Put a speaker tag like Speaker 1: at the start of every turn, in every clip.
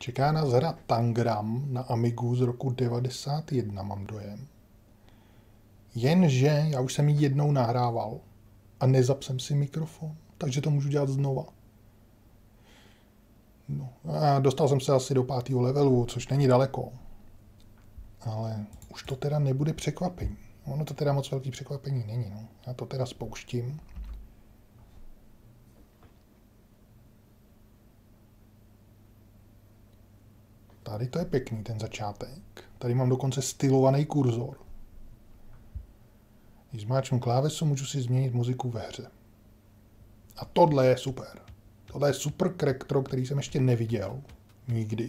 Speaker 1: Čeká nás hra Tangram na Amigu z roku 91, mám dojem. Jenže já už jsem ji jednou nahrával a nezapl jsem si mikrofon, takže to můžu dělat znova. No, a dostal jsem se asi do 5. levelu, což není daleko. Ale už to teda nebude překvapení. Ono to teda moc velký překvapení není. No. Já to teda spouštím. Tady to je pěkný, ten začátek. Tady mám dokonce stylovaný kurzor. Když zmáčknu klávesu, můžu si změnit muziku ve hře. A tohle je super. Tohle je super krektro, který jsem ještě neviděl. Nikdy.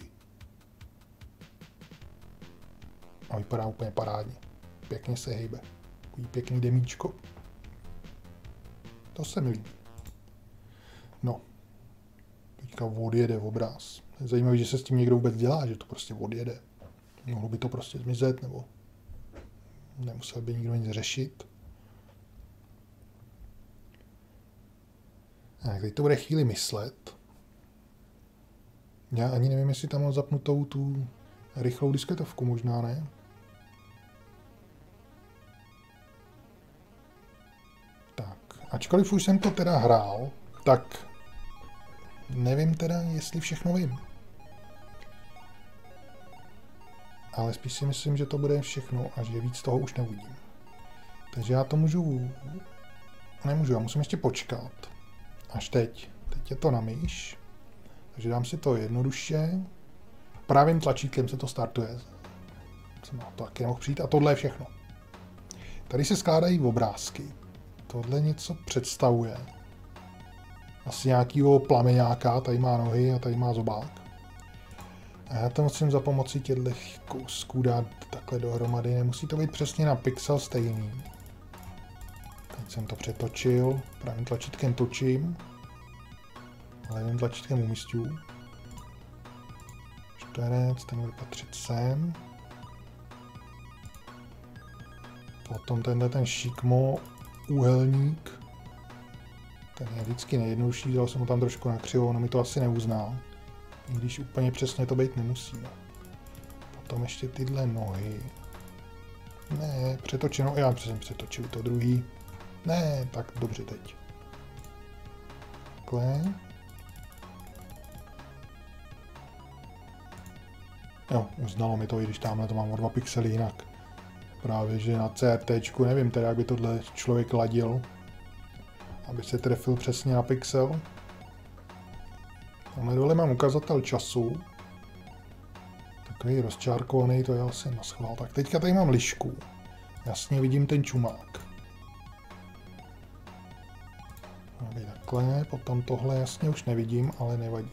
Speaker 1: A vypadá úplně parádně. Pěkně se hejbe. Takový pěkný demíčko. To se mi líbí. No. Teďka odjede obraz. Je zajímavé, že se s tím někdo vůbec dělá, že to prostě odjede. Mohlo by to prostě zmizet, nebo nemusel by nikdo nic řešit. Tak, teď to bude chvíli myslet. Já ani nevím, jestli tam mám zapnutou tu rychlou disketovku, možná ne. Tak, ačkoliv už jsem to teda hrál, tak nevím teda, jestli všechno vím. Ale spíš si myslím, že to bude všechno a že víc toho už neuvidím. Takže já to můžu... Nemůžu, já musím ještě počkat. Až teď. Teď je to na myš. Takže dám si to jednoduše. Pravým tlačítkem se to startuje. Jsem na to taky nemohl přijít. A tohle je všechno. Tady se skládají obrázky. Tohle něco představuje. Asi nějakýho plameňáka. Tady má nohy a tady má zobák. A já to musím za pomocí těchto kousků dát takhle dohromady. Nemusí to být přesně na pixel stejný. Teď jsem to přetočil. Pravým tlačítkem točím. Levým tlačítkem umístím. Čtverec, ten bude patřit sem. Potom tenhle ten šikmo úhelník. Ten je vždycky nejjednodušší, dal jsem ho tam trošku nakřivo, ono mi to asi neuzná. I když úplně přesně to být nemusí. No. Potom ještě tyhle nohy. Ne, přetočeno, já jsem přetočil to druhý. Ne, tak dobře teď. Takhle. Jo, uznalo mi to, i když tamhle to mám o 2 pixely jinak. Právě, že na CRTčku nevím teda, jak by tohle člověk ladil. Aby se trefil přesně na pixel. Tamhle dole mám ukazatel času. Takový rozčárkovaný, to je asi naschvál. Tak teďka tady mám lišku. Jasně vidím ten čumák. Takhle, potom tohle jasně už nevidím, ale nevadí.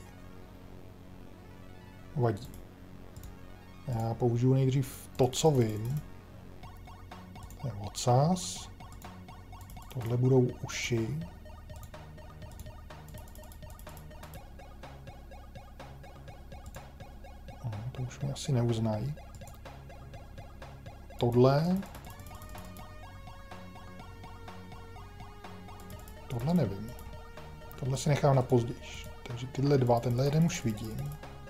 Speaker 1: Vadí. Já použiju nejdřív to, co vím. To je ocas. Tohle budou uši. To už mi asi neuznají. Tohle nevím. Tohle si nechám na později. Takže tyhle dva, tenhle jeden už vidím.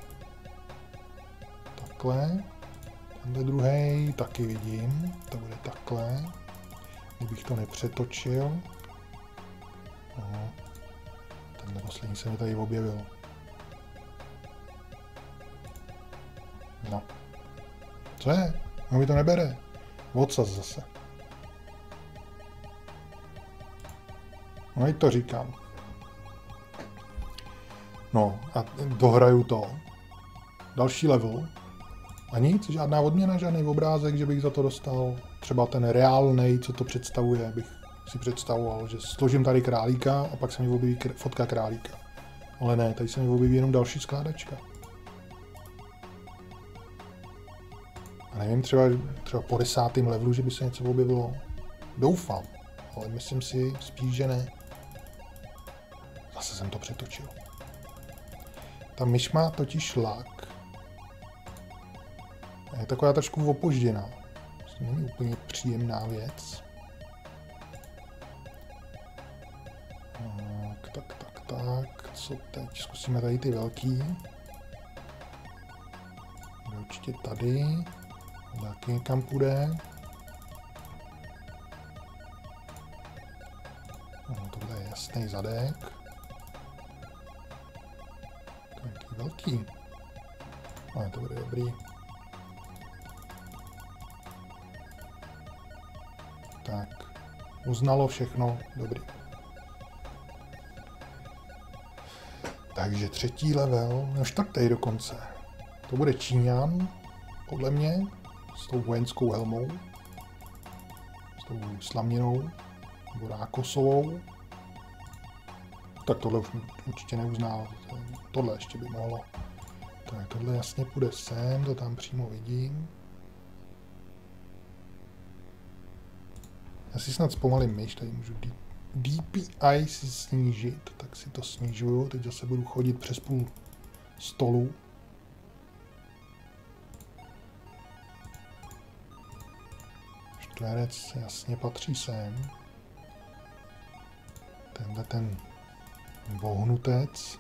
Speaker 1: Takhle. Tenhle druhý taky vidím. To bude takhle. Kdybych to nepřetočil. Aha. Tenhle poslední se mi tady objevil. No. Co je? No mi to nebere. Ocas zase. No i to říkám. No a dohraju to. Další level. A nic, žádná odměna, žádný obrázek, že bych za to dostal. Třeba ten reálnej, co to představuje, bych si představoval, že složím tady králíka a pak se mi objeví fotka králíka. Ale ne, tady se mi objeví jenom další skládačka. A nevím, třeba po 10. levelu, že by se něco objevilo. Doufám, ale myslím si spíš, že ne. Zase jsem to přetočil. Ta myš má totiž lak. Je taková trošku opožděná. To není úplně příjemná věc. Tak. Co teď? Zkusíme tady ty velký. určitě tady. Taky někam půjde. No, tohle je jasný zadek. Taký velký. Ale to bude dobrý. Tak. Uznalo všechno. Dobrý. Takže 3. level. No 4. dokonce. To bude Číňan. Podle mě. S tou vojenskou helmou. S tou slaměnou. Nebo rákosovou. Tak tohle už určitě neuzná. Tohle ještě by mohlo. Tak tohle jasně půjde sem, to tam přímo vidím. Já si snad zpomalím myš, tady můžu DPI si snížit, tak si to snižuju. Teď zase budu chodit přes půl stolu. Čtverec jasně patří sem. Tenhle ten vohnutec.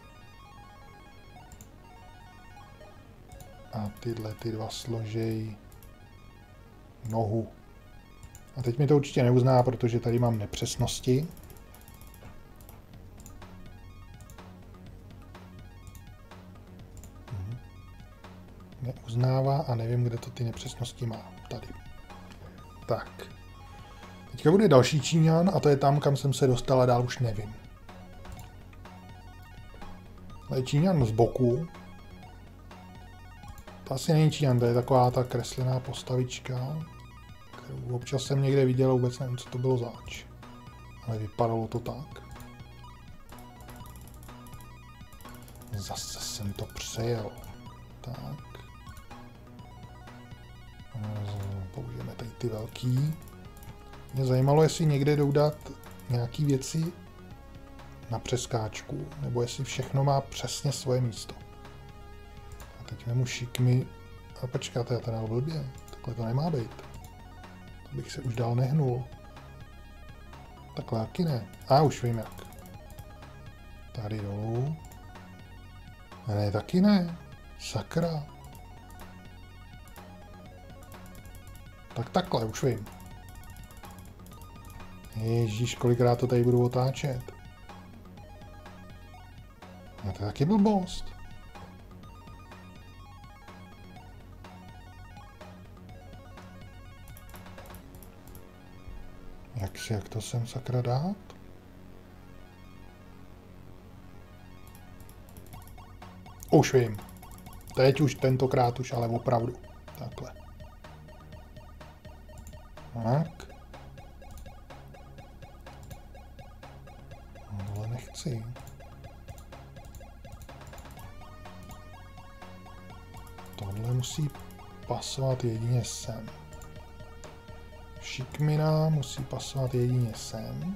Speaker 1: A tyhle ty dva složej nohu. A teď mi to určitě neuzná, protože tady mám nepřesnosti. Neuznává a nevím, kde to ty nepřesnosti má. Tady. Tak. Teďka bude další Číňan a to je tam, kam jsem se dostal a dál už nevím. To je Číňan z boku. To asi není Číňan, to je taková ta kreslená postavička, kterou občas jsem někde viděl, vůbec nevím, co to bylo zač. Ale vypadalo to tak. Zase jsem to přejel. Tak. Použijeme tady ty velký. Mě zajímalo, jestli někde jdou dát nějaký věci na přeskáčku, nebo jestli všechno má přesně svoje místo. A teď vemu šikmy. A počkáte, já to dal blbě. Takhle to nemá být. To bych se už dál nehnul. Takhle taky ne. A už vím jak. Tady dolů. A ne, taky ne. Sakra. Tak takhle, už vím. Ježíš, kolikrát to tady budu otáčet. No to je taky blbost. Jak to sem sakra dát? Už vím. Teď už tentokrát už, ale opravdu. Takhle. Tak. No, tohle nechci. Tohle musí pasovat jedině sem. Šikmina musí pasovat jedině sem.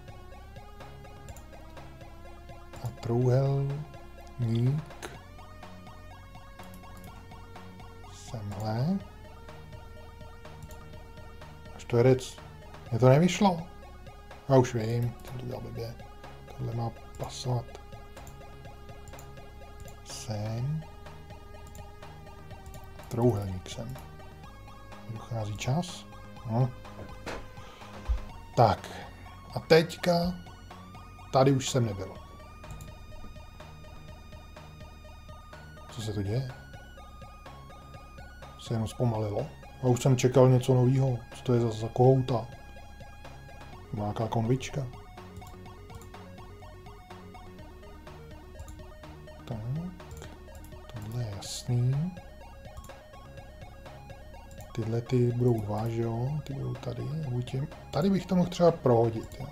Speaker 1: A trůhelník semhle. A čtverec. Mně to nevyšlo. Já už vím, co to dělá blbě. Tohle má pasovat sem. Trůhelník sem. Dochází čas. No. Tak. A teďka tady už jsem nebyl. Co se to děje? Se jenom zpomalilo. A už jsem čekal něco nového. Co to je za kohouta? Nějaká konvička. Tak. Tohle je jasný. Tyhle ty budou dva, že jo? Ty budou tady. Tady bych to mohl třeba prohodit. Jo?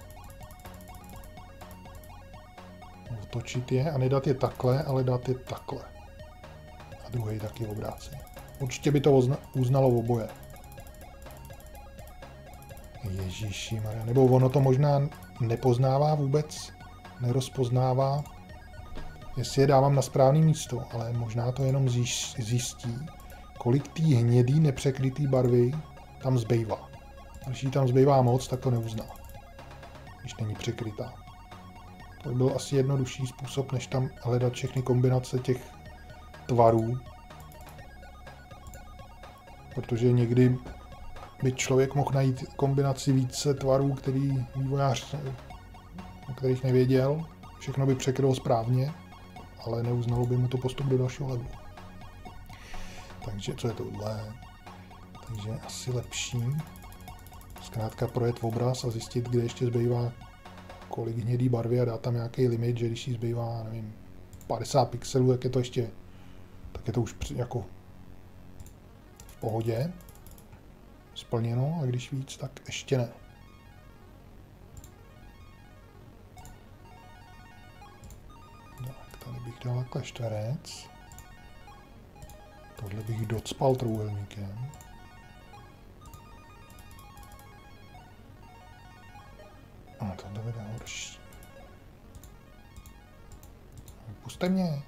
Speaker 1: Otočit je a nedat je takhle, ale dát je takhle. A druhý taky obráceně. Určitě by to uznalo oboje. Ježíšimarja. Nebo ono to možná nepoznává vůbec. Nerozpoznává, jestli je dávám na správné místo. Ale možná to jenom zjistí, kolik té hnědý nepřekrytý barvy tam zbývá. Když jí tam zbývá moc, tak to neuzná. Když není překrytá. To by byl asi jednodušší způsob, než tam hledat všechny kombinace těch tvarů. Protože někdy by člověk mohl najít kombinaci více tvarů, který vývojář, o kterých nevěděl. Všechno by překrylo správně, ale neuznalo by mu to postup do dalšího levelu. Takže co je tohle? Takže asi lepší zkrátka projet obraz a zjistit, kde ještě zbývá kolik hnědý barvy a dát tam nějaký limit, že když jí zbývá, nevím, 50 pixelů, jak je to ještě, tak je to už jako v pohodě splněno, a když víc, tak ještě ne. Tak, tady bych dal takhle čtverec. Tohle bych docpal trůhelníkem. A tohle bude horší. Puste mě.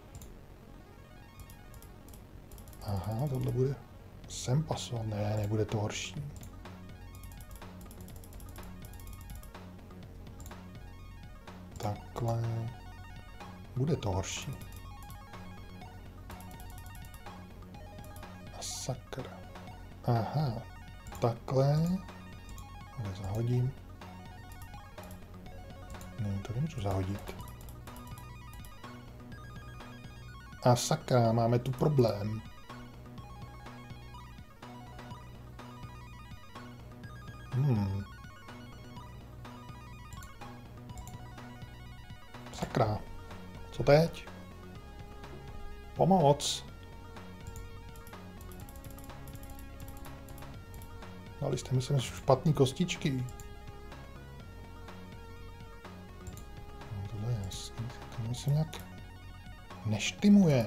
Speaker 1: Aha, tohle bude sem pasovat. Ne, nebude to horší. Takhle. Bude to horší. A sakra. Aha, takhle. Ale zahodím. Ne, to nemůžu zahodit. A sakra, máme tu problém. Sakra. Co teď? Pomoc. Dali jste, myslím, špatný kostičky. No, tohle je jasný. To myslím nějak neštimuje.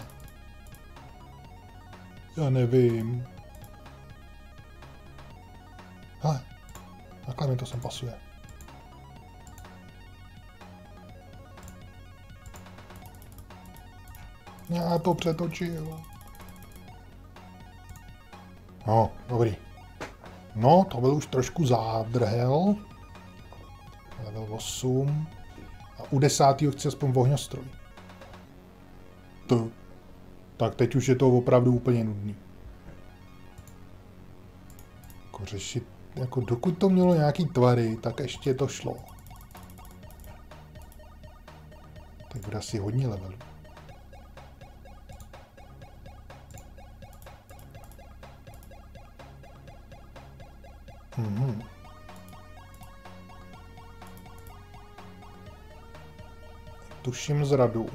Speaker 1: Já nevím. Hele, takhle mi to sem pasuje. Já to přetočil. No, dobrý. No, to byl už trošku zádrhel. Level 8. A u 10. chci aspoň ohňostroj. Tak teď už je to opravdu úplně nudný. Jako řešit, jako dokud to mělo nějaký tvary, tak ještě to šlo. Tak bude asi hodně levelů. Tuším zradu.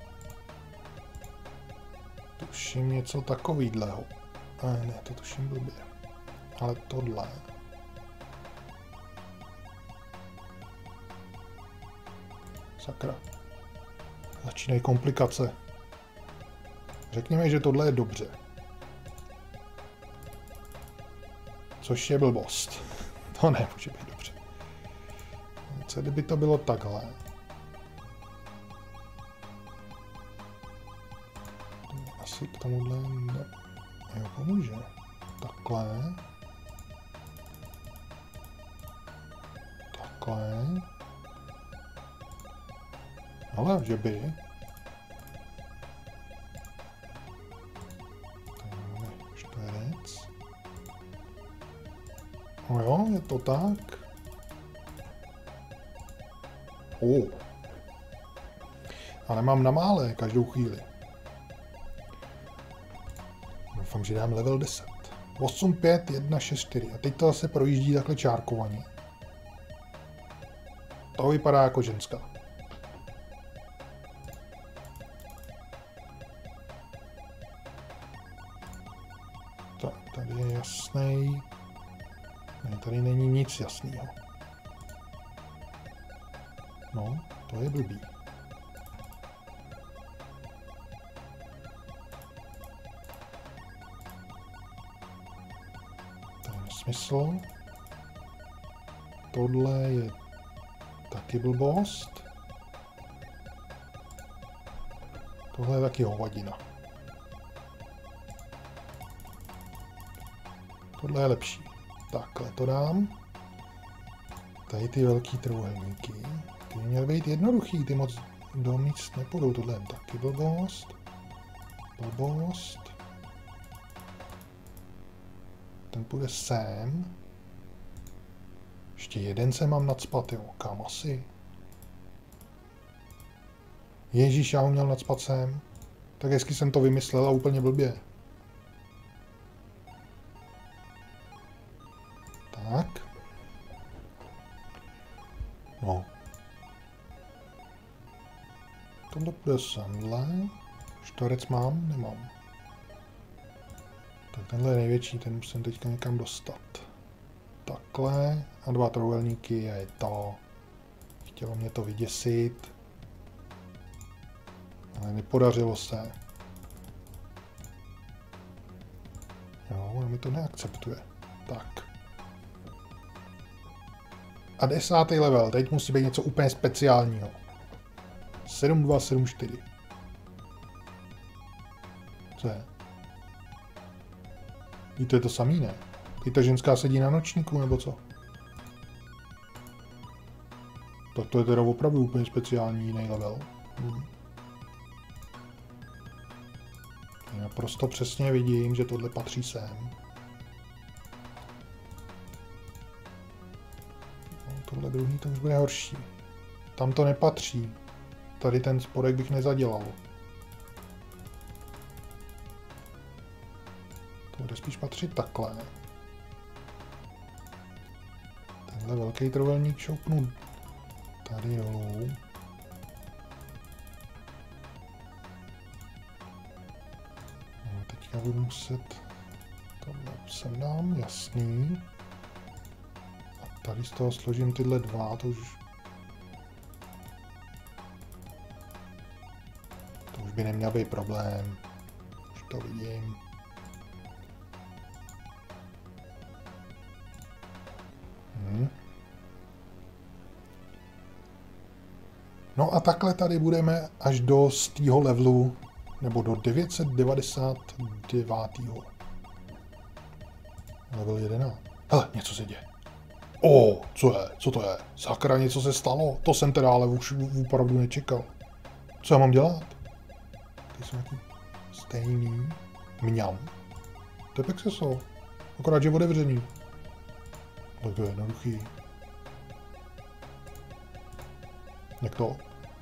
Speaker 1: Tuším něco takovýhleho. Ne, to tuším blbě. Ale tohle. Sakra. Začínají komplikace. Řekněme, že tohle je dobře. Což je blbost. To nemůže být dobře. Co kdyby to bylo takhle? Asi k tomuhle ne... Jo, pomůže. Takhle. Takhle. Ale že by. Tady čtverec. No jo, je to tak. Ale mám na mále každou chvíli. Doufám, že dám level 10. 8, 5, 1, 6, 4. A teď to zase projíždí takhle čárkovaně. To vypadá jako ženská. Tak, tady je jasný. Ne, tady není nic jasného. No, to je blbý. To je nesmysl. Tohle je taky blbost. Tohle je taky hovadina. Tohle je lepší. Takhle to dám. Tady ty velký trůhelníky. Ty měly být jednoduchý, ty moc do nic nepůjdou. Tohle je taky blbost. Blbost. ten půjde sem. Ještě jeden se mám nacpat, jo. Kam asi? Ježíš, já ho měl nacpat sem. Tak hezky jsem to vymyslel a úplně blbě. Tak. No. Tohle bude semhle. Štorec mám? Nemám. Tak tenhle je největší, ten musím teďka někam dostat. Takhle. A 2 trojúhelníky a je to. Chtělo mě to vyděsit. Ale nepodařilo se. Jo, on mi to neakceptuje. Tak. A 10. level, teď musí být něco úplně speciálního. 7274. Co je? I to je to samý, ne? I ta ženská sedí na nočníku, nebo co? Tak to je teda opravdu úplně speciální jiný level. Já prostě přesně vidím, že tohle patří sem. No, tohle druhý to už bude horší. Tam to nepatří. Tady ten spodek bych nezadělal. To bude spíš patřit takhle. Tenhle velký trojúhelník šoupnu tady dolů. No, teďka budu muset... Tohle sem dám, jasný. A tady z toho složím tyhle dva, to už by neměl být problém. Už to vidím. No a takhle tady budeme až do 100. levelu, nebo do 999. Level 11. Hele, něco se děje. Co je? Co to je? Sakra, něco se stalo? To jsem teda ale už opravdu nečekal. Co já mám dělat? Ty jsou nějaký stejný. Mňam. To je Pexeso. Akorát, že otevřený. Tak to je jednoduchý. Jak to?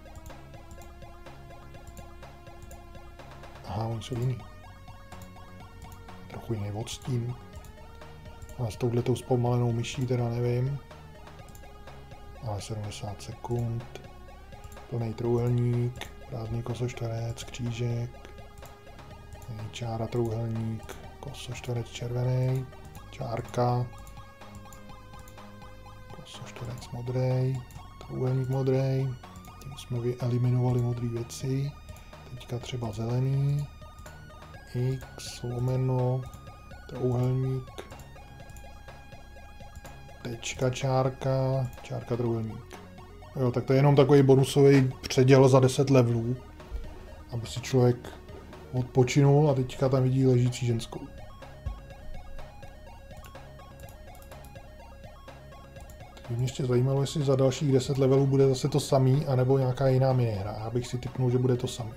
Speaker 1: Aha, oni jsou jiný. Trochu jiný odstín. A s touhletou zpomalenou myší teda nevím. Ale 70 sekund. Plný trojúhelník. Prázdný kosočtverec, křížek. Čára, trojúhelník. Kosočtverec červený. Čárka. Kosočtverec modrý. Trojúhelník modrý. Tím jsme vyeliminovali modré věci. Teďka třeba zelený. X, lomeno, trojúhelník. Tečka, čárka, čárka, trojúhelník. Jo, tak to je jenom takový bonusový předěl za 10 levelů. Aby si člověk odpočinul a teďka tam vidí ležící ženskou. Mě ještě zajímalo, jestli za dalších 10 levelů bude zase to samý, anebo nějaká jiná minihra. Já bych si tipnul, že bude to samý.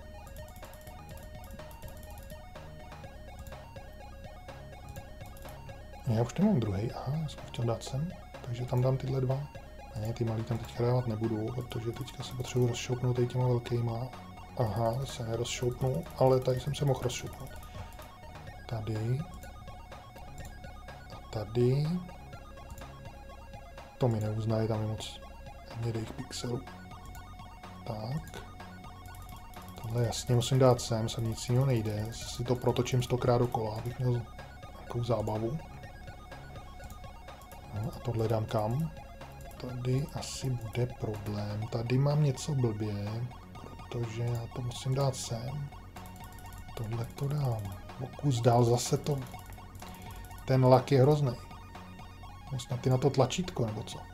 Speaker 1: Já už nemám druhý. Aha, já jsem chtěl dát sem, takže tam dám tyhle dva. Ne, ty malý tam teďka dávat nebudu, protože teďka se potřebuji rozšoupnout tady těma velkýma. Aha, se nerozšoupnu, ale tady jsem se mohl rozšoupnout. Tady. A tady. To mi neuznají, tam je moc hnědých pixelů. Tak. Tohle jasně musím dát sem nic jiného nejde. Si to protočím 100krát dokola, abych měl nějakou zábavu. No, a tohle dám kam? Tady asi bude problém. Tady mám něco blbě, protože já to musím dát sem. Tohle to dám. O kus dál zase to. Ten lak je hrozný. Snad ty na to tlačítko, nebo co?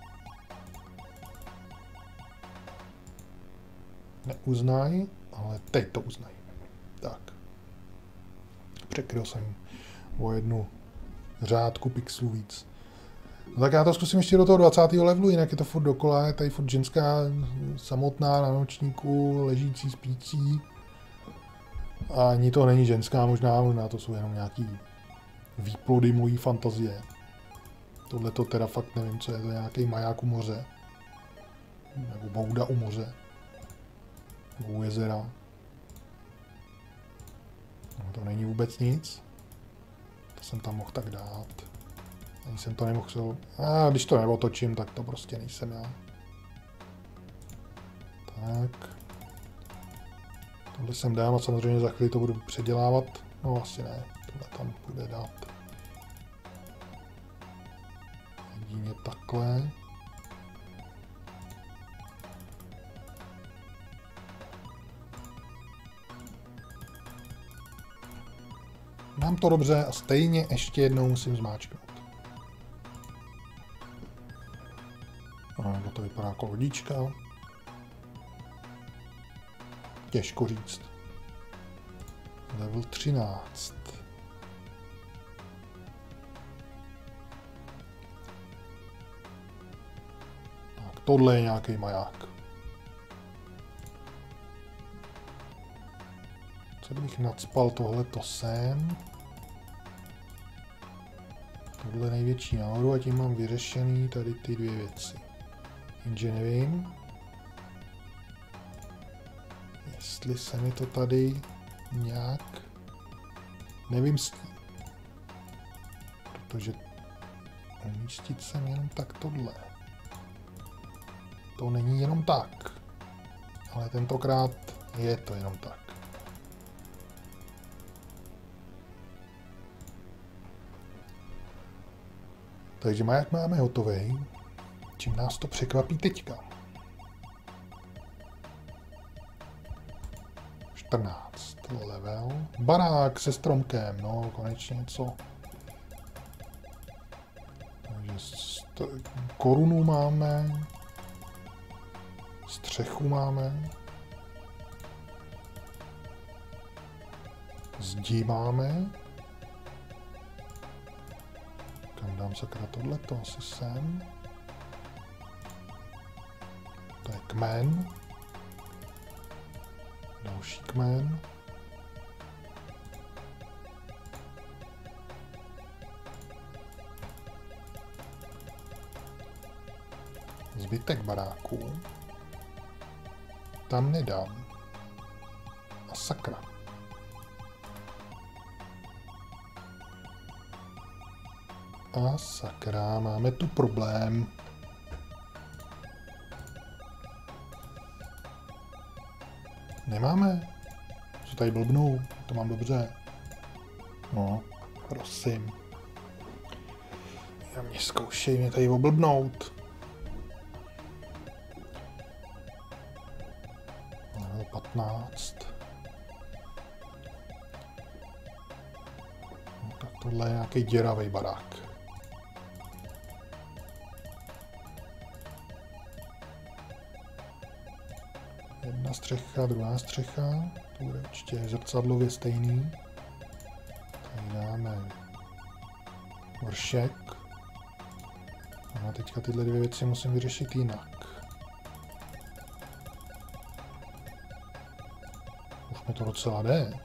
Speaker 1: Neuznaj, ale teď to uznaj. Tak. Překryl jsem o jednu řádku pixelů víc. No tak já to zkusím ještě do toho 20. levelu, jinak je to furt dokola, je tady furt ženská samotná na nočníku, ležící, spící. A ani to není ženská, možná to jsou jenom nějaký výplody mojí fantazie. Tohle to teda fakt nevím, co je to, nějaký maják u moře. Nebo bouda u moře. Nebo u jezera. No, to není vůbec nic. To jsem tam mohl tak dát. Ani jsem to nemohl... A když to neotočím, tak to prostě nejsem já. Tak. Tohle sem dám a samozřejmě za chvíli to budu předělávat. No asi ne. Tohle tam bude dát. Jedině takhle. Mám to dobře a stejně ještě jednou musím zmáčknout. A to vypadá jako lodička. Těžko říct. Level 13. Tak, tohle je nějaký maják. Co kdybych nacpal tohleto sem? Tohle největší nahoru a tím mám vyřešený tady ty dvě věci. Jenže nevím, jestli se mi to tady nějak nevymstí. Protože umístit sem jenom tak tohle. To není jenom tak. Ale tentokrát je to jenom tak. Takže maják máme hotový. Čím nás to překvapí teďka. 14 level. Barák se stromkem, no konečně něco. Takže korunu máme. Střechu máme. Zdi máme. Kam dám sakra tohleto? Asi sem. To je kmen. Další kmen. Zbytek baráků. Tam nedám. A sakra. A sakra, máme tu problém. Nemáme? Co tady blbnou? To mám dobře. No, prosím. Já mě zkoušej mě tady oblbnout. Level 15. No, tak tohle je nějaký děravý barák. Jedna střecha, druhá střecha. To bude určitě zrcadlově stejný. Tady dáme vršek. A teďka tyhle dvě věci musím vyřešit jinak. Už mi to docela jde.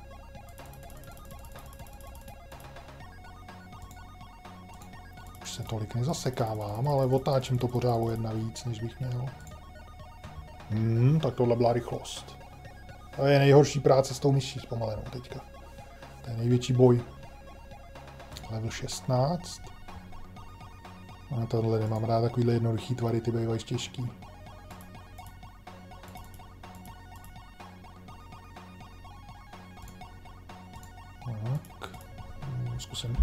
Speaker 1: Už se tolik nezasekávám, ale otáčím to pořád o jedna víc, než bych měl. Tak tohle byla rychlost. To je nejhorší práce s tou myší zpomalenou teďka. To je největší boj. Level 16. A tohle nemám rád, takovýhle jednoduchý tvary, ty bývají těžký. Tak. Zkusím.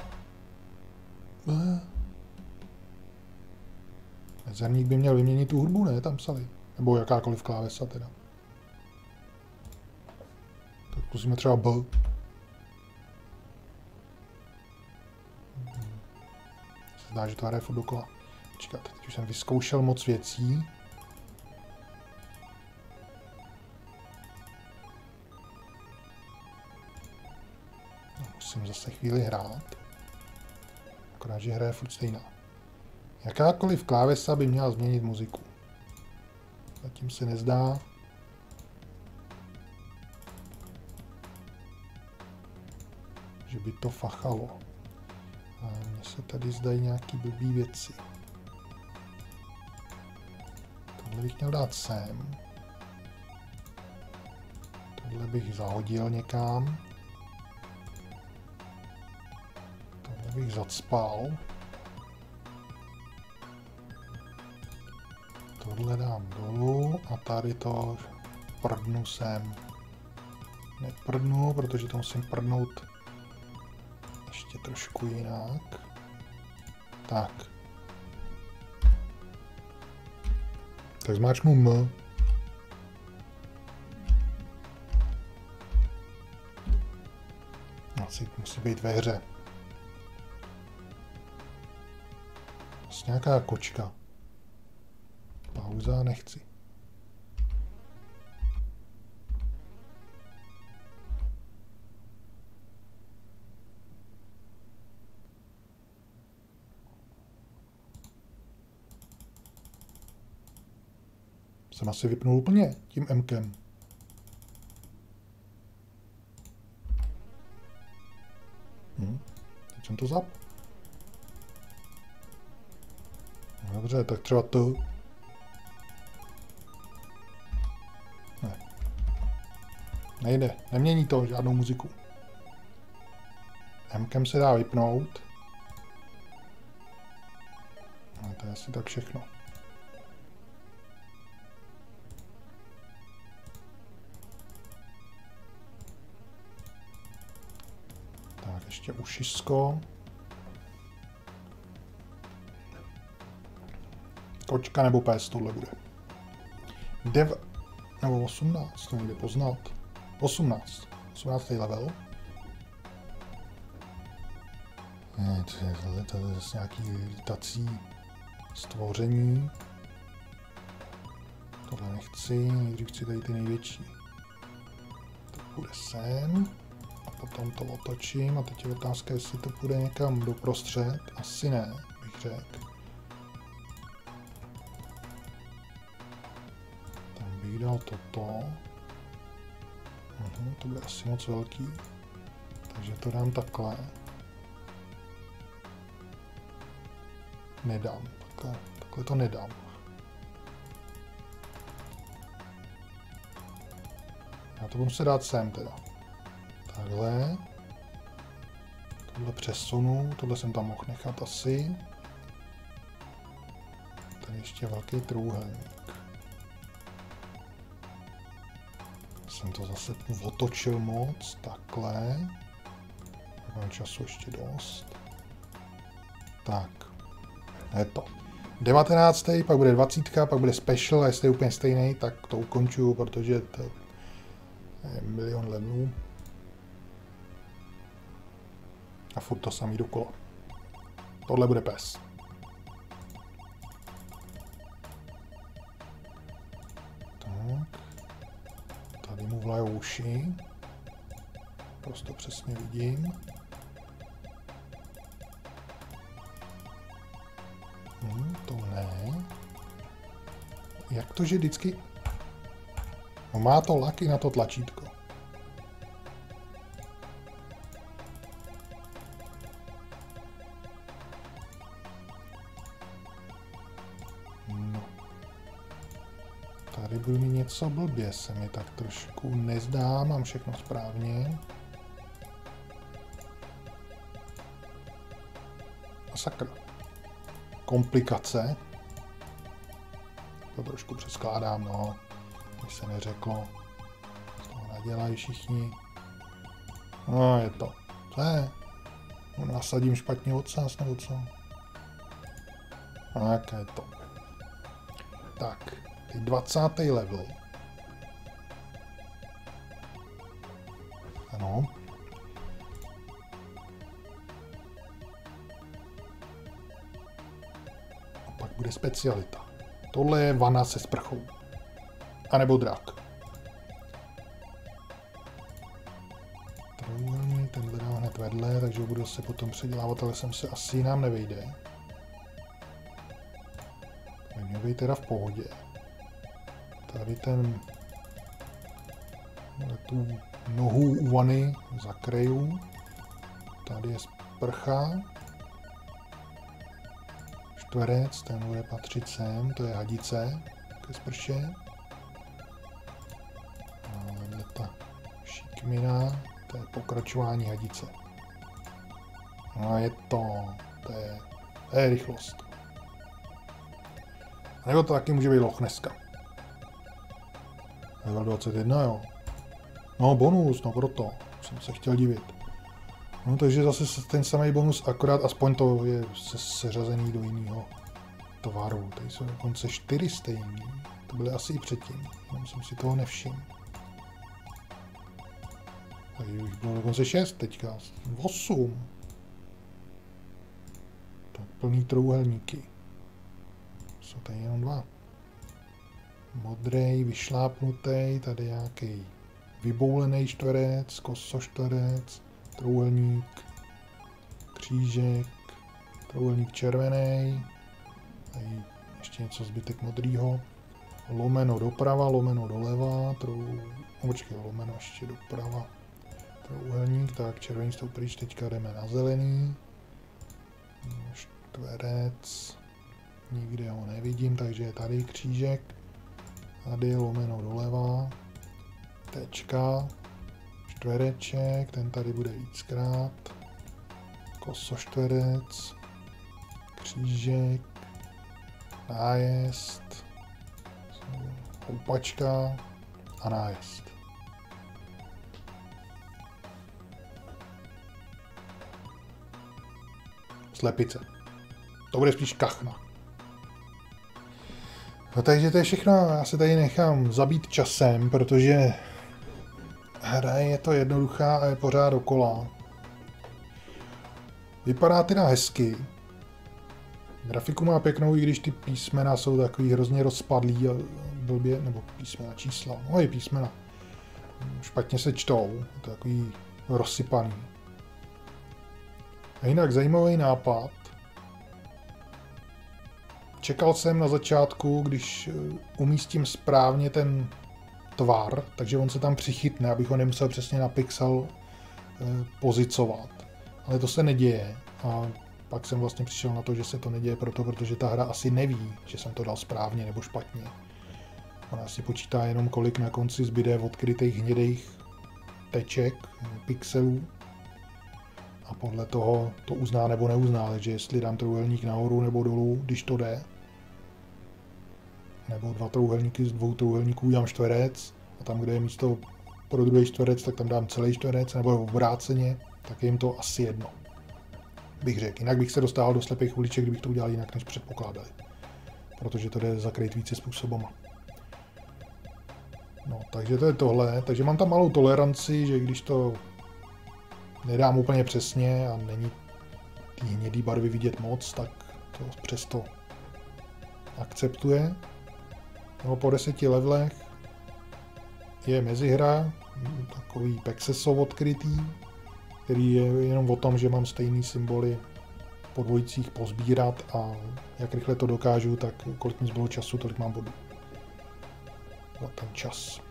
Speaker 1: Zerník by měl vyměnit tu hudbu, ne? Tam psali. Nebo jakákoliv klávesa teda. Tak zkusíme třeba B. Se zdá, že to hraje furt dokola. Čekat, teď už jsem vyzkoušel moc věcí. Musím zase chvíli hrát. Akorát, že hraje furt stejná. Jakákoliv klávesa by měla změnit muziku. Zatím se nezdá. Že by to fachalo. A mně se tady zdají nějaký blbý věci. Tohle bych měl dát sem. Tohle bych zahodil někam. Tohle bych zacpal. Tohle dám dolů a tady to prdnu sem. Neprdnu, protože to musím prdnout ještě trošku jinak. Tak. Tak zmáčknu M. Asi musí být ve hře. Vlastně nějaká kočka. Pauza nechci. Jsem asi vypnul úplně tím M-kem. Teď jsem to zap. Dobře, tak třeba to. Ne. Nejde, nemění to žádnou muziku. M-kem se dá vypnout. No, to je asi tak všechno. Tak, ještě ušisko. Kočka nebo pes, tohle bude. Nebo 18, to nejde poznat. 18 level. To je zase nějaký lítací stvoření. Tohle nechci, nejdřív chci tady ty největší. To půjde sem. A potom to otočím a teď je otázka, jestli to půjde někam doprostřed. Asi ne, bych řekl. Tam bych dal toto. To bude asi moc velký. Takže to dám takhle. Nedám. Takhle to nedám. Já to budu se dát sem teda. Takhle. Tohle přesunu. Tohle jsem tam mohl nechat asi. Tady ještě velký trůhelník. Jsem to zase otočil moc. Takhle. Mám času ještě dost. Tak. Je to. 19. pak bude 20, pak bude special a jestli je úplně stejný, tak to ukončuju, protože to je milion levelů. A furt to samý dokola. Tohle bude pes. Tak. Tady mu vlajou uši. Prostě přesně vidím. To ne. Jak to, že vždycky... No má to laky na to tlačítko. No. Tady budu mít něco blbě, se mi tak trošku nezdá, mám všechno správně. A sakra. Komplikace. To trošku přeskládám, no. Když se neřeklo. Z toho nadělají všichni. No, je to. Co je? Nasadím špatně odsaz, nebo co? Tak je to. Tak. Teď 20. level. Ano. Pak bude specialita. Tohle je vana se sprchou. A nebo drak. Trojúhelník, tenhle dám hned vedle, takže budu se potom předělávat, ale sem se asi nám nevejde. Měl být teda v pohodě. Tady ten... tu nohu u vany zakryju. Tady je sprcha. čtverec, ten bude patřit sem, to je hadice ke sprše. A ta šikmina, to je pokračování hadice. No a je to je rychlost. A nebo to taky může být Lochneska. Level 21, jo. No bonus, no proto jsem se chtěl divit. No takže zase ten samý bonus, akorát aspoň to je seřazený do jiného tvaru. Tady jsou dokonce 4 stejný. To byly asi i předtím, jenom jsem si toho nevšiml. Takže už bylo dokonce 6 teďka, 8. Tak plný trouhelníky. Jsou tady jenom 2. Modrej, vyšlápnutý, tady nějaký vyboulený čtverec, kosočtverec, trouhelník, křížek, trouhelník červený, tady ještě něco zbytek modrýho, lomeno doprava, lomeno doleva, lomeno ještě doprava, trouhelník, tak červený jsou pryč, teďka jdeme na zelený, čtverec, nikde ho nevidím, takže je tady křížek, tady lomeno doleva, tečka, čtvereček, ten tady bude víckrát, kosočtverec, křížek, nájezd, houpačka a nájezd. Slepice. To bude spíš kachna. No takže to je všechno, já se tady nechám zabít časem, protože hra je to jednoduchá a je pořád dokola. Vypadá teda hezky. Grafiku má pěknou, i když ty písmena jsou takový hrozně rozpadlý a blbě, nebo písmena, čísla, no i písmena. Špatně se čtou, je to takový rozsypaný. A jinak zajímavý nápad. Čekal jsem na začátku, když umístím správně ten tvar, takže on se tam přichytne, abych ho nemusel přesně na pixel pozicovat. Ale to se neděje a pak jsem vlastně přišel na to, že se to neděje protože ta hra asi neví, že jsem to dal správně nebo špatně. Ona si počítá jenom, kolik na konci zbyde odkrytých hnědých teček, pixelů a podle toho to uzná nebo neuzná, takže jestli dám trouhelník nahoru nebo dolů, když to jde, nebo 2 trouhelníky z 2 trouhelníků dám čtverec a tam, kde je místo pro druhý čtverec, tak tam dám celý čtverec, nebo obráceně, tak je jim to asi jedno, bych řekl. Jinak bych se dostal do slepých uliček, kdybych to udělal jinak, než předpokládali. Protože to jde zakrýt více způsobama. No, takže to je tohle. Takže mám tam malou toleranci, že když to nedám úplně přesně a není ty hnědý barvy vidět moc, tak to přesto akceptuje. No, po 10 levelech je mezihra, takový pexeso odkrytý, který je jenom o tom, že mám stejný symboly po dvojicích pozbírat a jak rychle to dokážu, tak kolik mi zbylo času, tolik mám bodů. Za ten čas.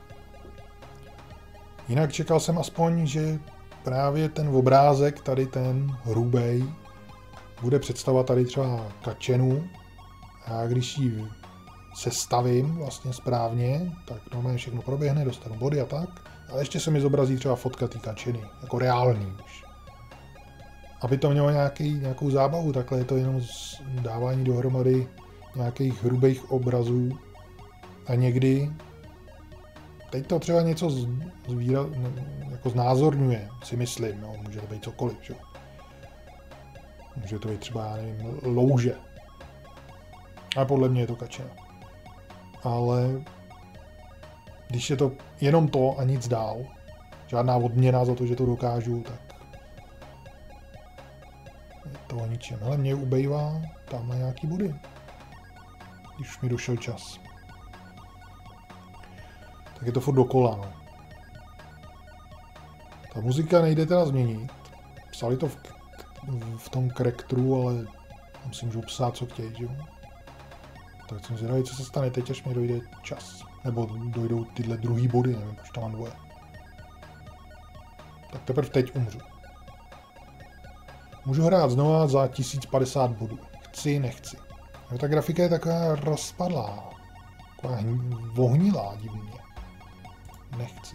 Speaker 1: Jinak čekal jsem aspoň, že právě ten obrázek, tady ten hrubej, bude představovat tady třeba kačenu. A když ji sestavím vlastně správně, tak normálně všechno proběhne, dostanu body a tak. Ale ještě se mi zobrazí třeba fotka té kačeny, jako reálný už. Aby to mělo nějakou zábavu, takhle je to jenom dávání dohromady nějakých hrubých obrazů. A někdy, teď to třeba něco jako znázorňuje, si myslím, no, může to být cokoliv, že? Může to být třeba, já nevím, louže. A podle mě je to kačena. Ale když je to jenom to a nic dál, žádná odměna za to, že to dokážu, tak je to o ničem. Hele, mě ubejvá tamhle nějaký body, když už mi došel čas. Tak je to furt dokola, no. Ta muzika nejde teda změnit. Psali to v tom korektru, ale tam si můžou psát, co chtějí, že jo. Tak jsem zvědavý, co se stane teď, až mi dojde čas. Nebo dojdou tyhle druhý body, nevím, proč tam mám dvoje. Tak teprve teď umřu. Můžu hrát znova za 1050 bodů. nechci. No, ta grafika je taková rozpadlá. Taková vohnilá divně. Nechci.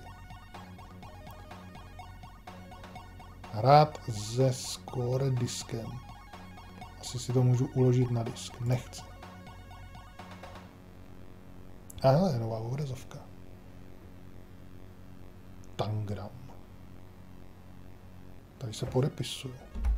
Speaker 1: Hrát se score diskem. Asi si to můžu uložit na disk. Nechci. A hele, nová obrazovka. Tangram. Tady se podepisuje.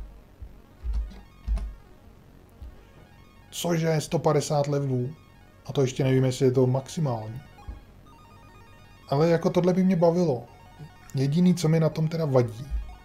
Speaker 1: Cože, 150 levelů. A to ještě nevím, jestli je to maximální. Ale jako tohle by mě bavilo. Jediný, co mi na tom teda vadí,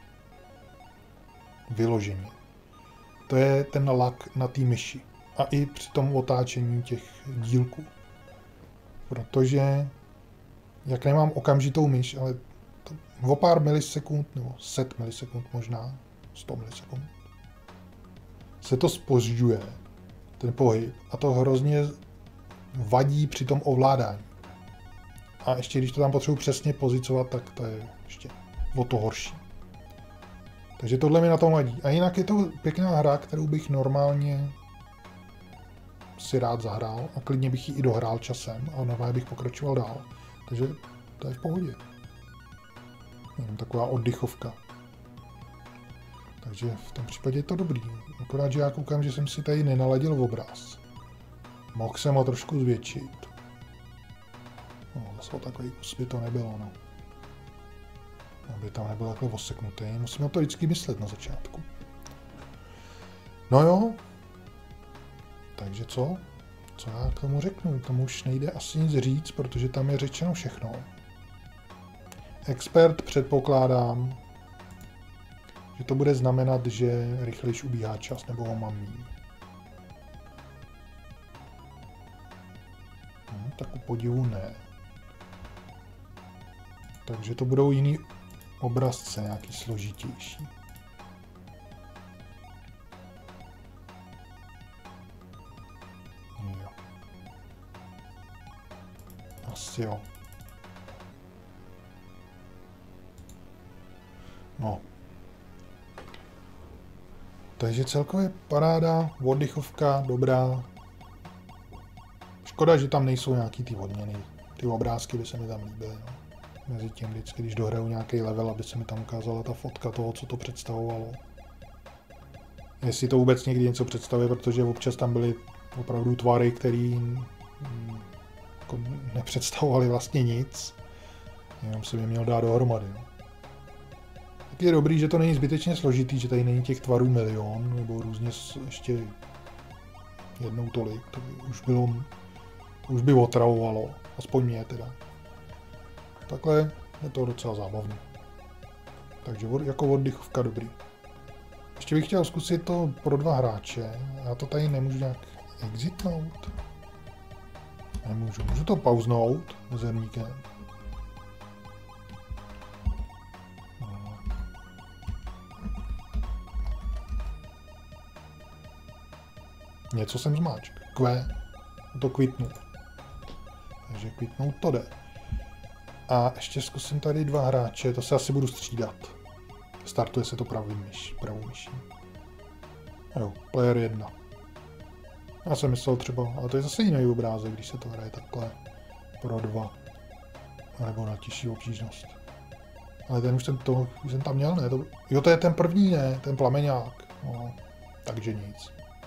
Speaker 1: vyloženě, to je ten lak na té myši. A i při tom otáčení těch dílků. Protože, jak nemám okamžitou myš, ale to o pár milisekund, nebo 100 milisekund možná, 100 milisekund, se to zpožďuje, ten pohyb, a to hrozně vadí při tom ovládání. A ještě když to tam potřebuji přesně pozicovat, tak to je ještě o to horší. Takže tohle mi na tom vadí. A jinak je to pěkná hra, kterou bych normálně si rád zahrál a klidně bych ji i dohrál časem a normálně bych pokračoval dál. Takže to je v pohodě. Jenom taková oddychovka. Takže v tom případě je to dobrý. Akorát, že já koukám, že jsem si tady nenaladil obraz. Mohl jsem ho trošku zvětšit. No, zase takový kus by to nebylo, no. Aby tam nebyl takhle oseknutý. Musíme to vždycky myslet na začátku. No jo. Takže co? Co já k tomu řeknu? Tomu už nejde asi nic říct, protože tam je řečeno všechno. Expert předpokládám, že to bude znamenat, že rychlejš ubíhá čas, nebo ho mám míň. Tak ku podivu ne. Takže to budou jiný obrazce, nějaký složitější. Jo. Asi jo. No. Takže celkově paráda, oddychovka, dobrá. Škoda, že tam nejsou nějaký ty odměny. Ty obrázky by se mi tam líbily. No. Mezi tím vždycky, když dohraju nějaký level, aby se mi tam ukázala ta fotka toho, co to představovalo. Jestli to vůbec někdy něco představuje, protože občas tam byly opravdu tvary, které jako nepředstavovaly vlastně nic. Jenom jsem je měl dát dohromady. No. Tak je dobrý, že to není zbytečně složitý, že tady není těch tvarů milion, nebo různě ještě jednou tolik. To by už by otravovalo, aspoň mě teda. Takhle je to docela zábavné. Takže jako oddychovka dobrý. Ještě bych chtěl zkusit to pro 2 hráče. Já to tady nemůžu nějak exitnout. Nemůžu. Můžu to pauznout zerníkem. Něco jsem zmáčk. Q. To kvitnu. Takže kvitnout to jde. A ještě zkusím tady 2 hráče, to se asi budu střídat. Startuje se to pravou myší. Jo, player 1. Já jsem myslel třeba, ale to je zase jiný obrázek, když se to hraje takhle pro 2. Nebo na těžší obtížnost. Ale ten už jsem tam měl, ne? Jo, to je ten první, ne? Ten plameňák. No, takže nic.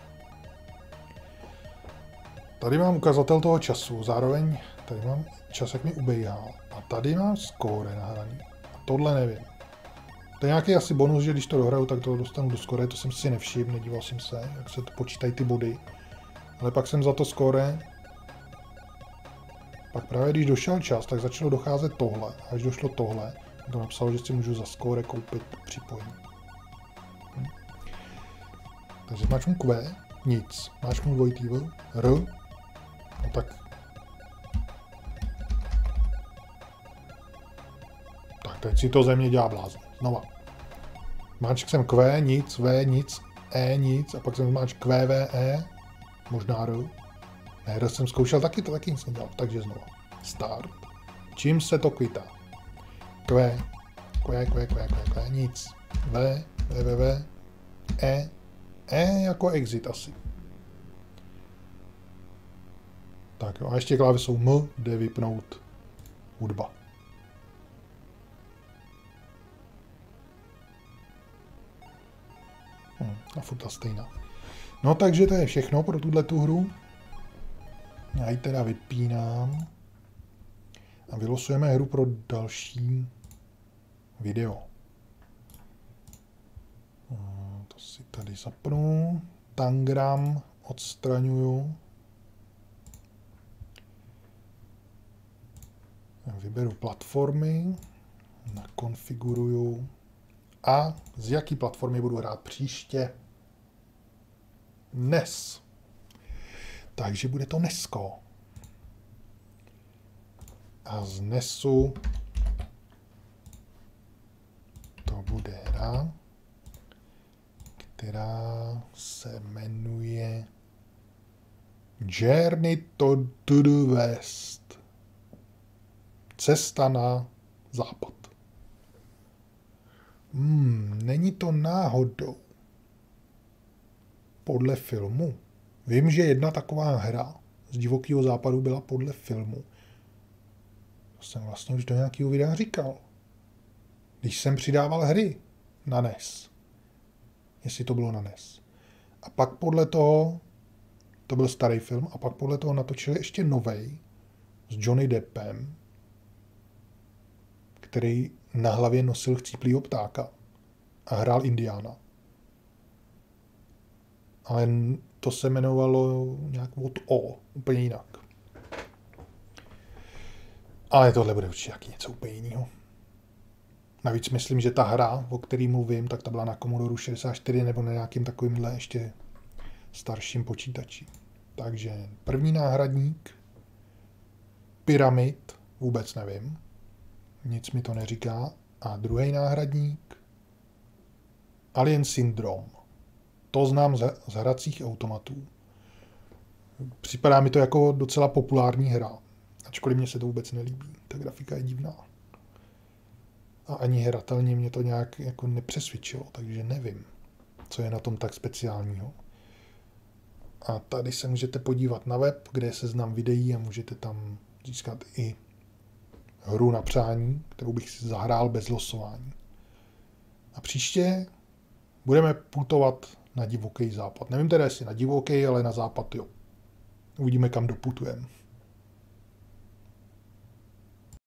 Speaker 1: Tady mám ukazatel toho času, zároveň tady mám čas, jak mi ubejhá. A tady mám score nahraný. A tohle nevím. To je nějaký asi bonus, že když to dohraju, tak to dostanu do score, to jsem si nevšiml, nedíval jsem se, jak se to počítají ty body. Ale pak jsem za to score. Pak právě když došel čas, tak začalo docházet tohle. A když došlo tohle, to napsalo, že si můžu za score koupit připojení. Takže máčknu Q, nic. Máčknu dvojitý V, R, no tak. Tak teď si to ze mě dělá blázen. Znova. Máčk jsem Q, nic, V, nic, E, nic, a pak jsem máčk Q, V, E, možná R. Ne, R jsem zkoušel taky, to taky nic nedělal, takže znova. Start. Čím se to kvitá? Q, nic. V, E, E jako exit asi. Tak jo, a ještě klávesou M jde vypnout hudba. A furt ta stejná. No takže to je všechno pro tuto hru. Já ji teda vypínám. A vylosujeme hru pro další video. To si tady zapnu. Tangram odstraňuju. Vyberu platformy. Nakonfiguruju. A z jaký platformy budu hrát příště? NES. Takže bude to NESko. A z NESu to bude hra, která se jmenuje Journey to the West. Cesta na západ. Není to náhodou podle filmu. Vím, že jedna taková hra z Divokého západu byla podle filmu. To jsem vlastně už do nějakého videa říkal. Když jsem přidával hry na NES. Jestli to bylo na NES. A pak podle toho, to byl starý film, a pak podle toho natočili ještě novej s Johnny Deppem, který na hlavě nosil chcíplýho ptáka a hrál Indiána. Ale to se jmenovalo nějak od O, úplně jinak. Ale tohle bude určitě nějaký něco úplně jiného. Navíc myslím, že ta hra, o který mluvím, tak ta byla na Commodore 64 nebo na nějakým takovýmhle ještě starším počítači. Takže první náhradník, Pyramid, vůbec nevím, nic mi to neříká. A druhý náhradník, Alien Syndrome. To znám z hracích automatů. Připadá mi to jako docela populární hra. Ačkoliv mně se to vůbec nelíbí. Ta grafika je divná. A ani hratelně mě to nějak jako nepřesvědčilo, takže nevím, co je na tom tak speciálního. A tady se můžete podívat na web, kde je seznam videí a můžete tam získat i hru na přání, kterou bych si zahrál bez losování. A příště budeme putovat na divoký západ. Nevím teda, jestli na divoký, ale na západ jo. Uvidíme, kam doputujeme.